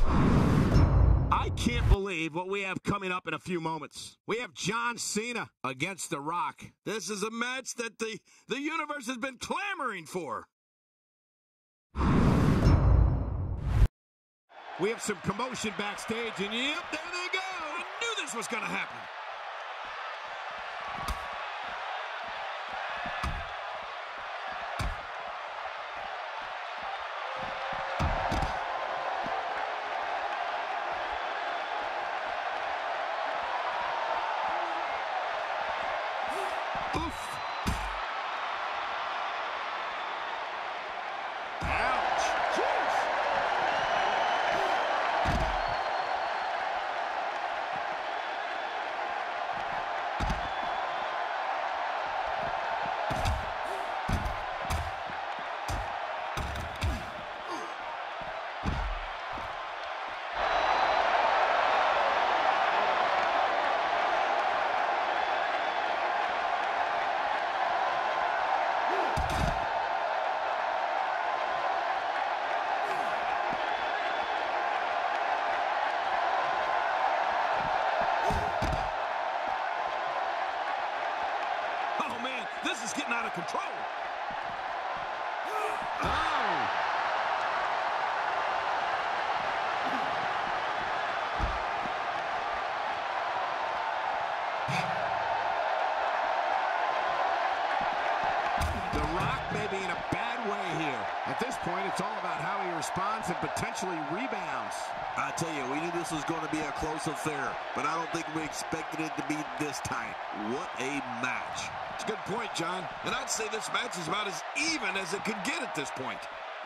I can't believe what we have coming up in a few moments. We have John Cena against The Rock. This is a match that the universe has been clamoring for. We have some commotion backstage, and yep, there they go. I knew this was going to happen. This is getting out of control. Oh. The Rock may be in a bad way here. At this point, it's all about how he responds and potentially rebounds. I tell you, we knew this was going to be a close affair, but I don't think we expected it to be this tight. What a match. It's a good point, John. And I'd say this match is about as even as it could get at this point.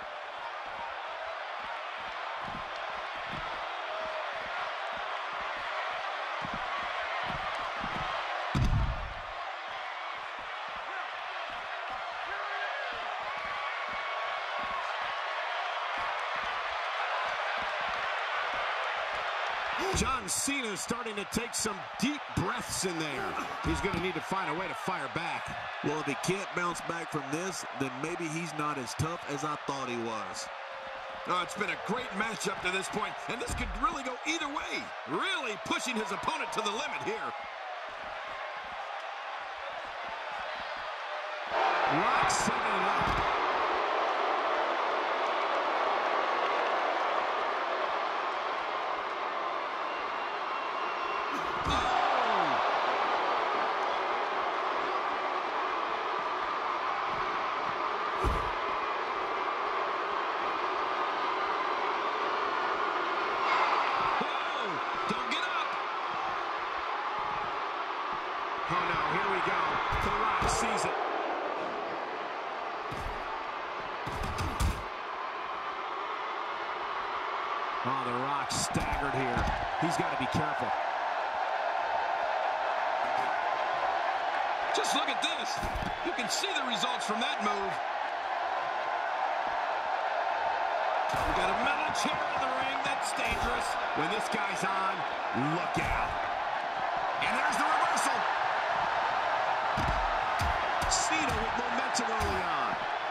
John Cena is starting to take some deep breaths in there. He's going to need to find a way to fire back. Well, if he can't bounce back from this, then maybe he's not as tough as I thought he was. Oh, it's been a great match up to this point, and this could really go either way. Really pushing his opponent to the limit here. Rock setting it up. Oh, no, here we go. The Rock sees it. Oh, The Rock staggered here. He's got to be careful. Just look at this. You can see the results from that move. We got a metal chair in the ring. That's dangerous. When this guy's on, look out. And there's the reversal. Cena with momentum early on.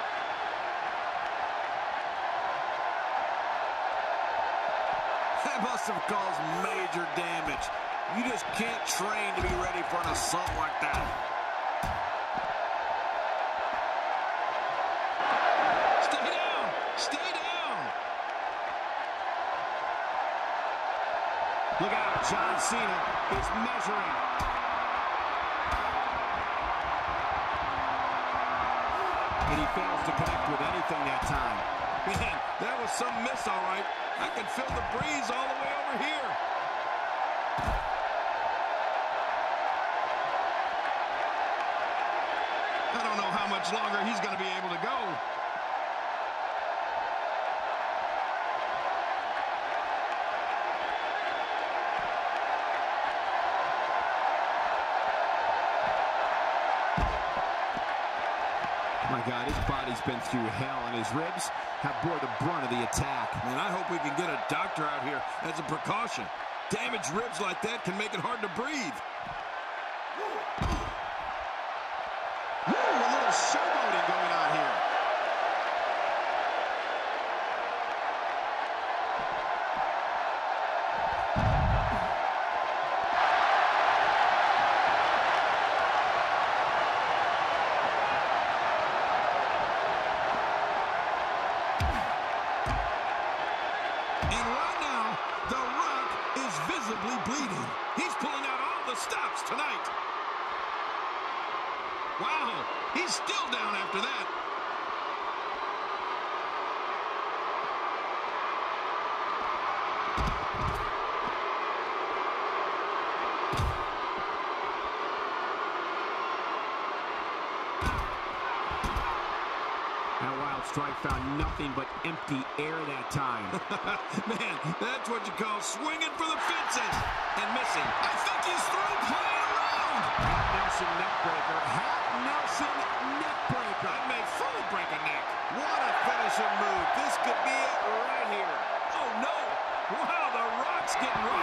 That must have caused major damage. You just can't train to be ready for an assault like that. Stay down! Stay down! Look out, John Cena is measuring. And he fails to connect with anything that time. Man, that was some miss, all right. I can feel the breeze all the way over here. I don't know how much longer he's going to be able to go. My God, his body's been through hell, and his ribs have bore the brunt of the attack. Man, I hope we can get a doctor out here as a precaution. Damaged ribs like that can make it hard to breathe. Ooh, a little showboating going on here. And right now, The Rock is visibly bleeding. He's pulling out all the stops tonight. Wow, he's still down after that. That wild strike found nothing but empty air that time. Man, that's what you call swinging for the fences and missing. I think he's through playing around. Half Nelson neckbreaker. Half Nelson neckbreaker. That may fully break a neck. What a finishing move. This could be it right here. Oh, no. Wow, The Rock's getting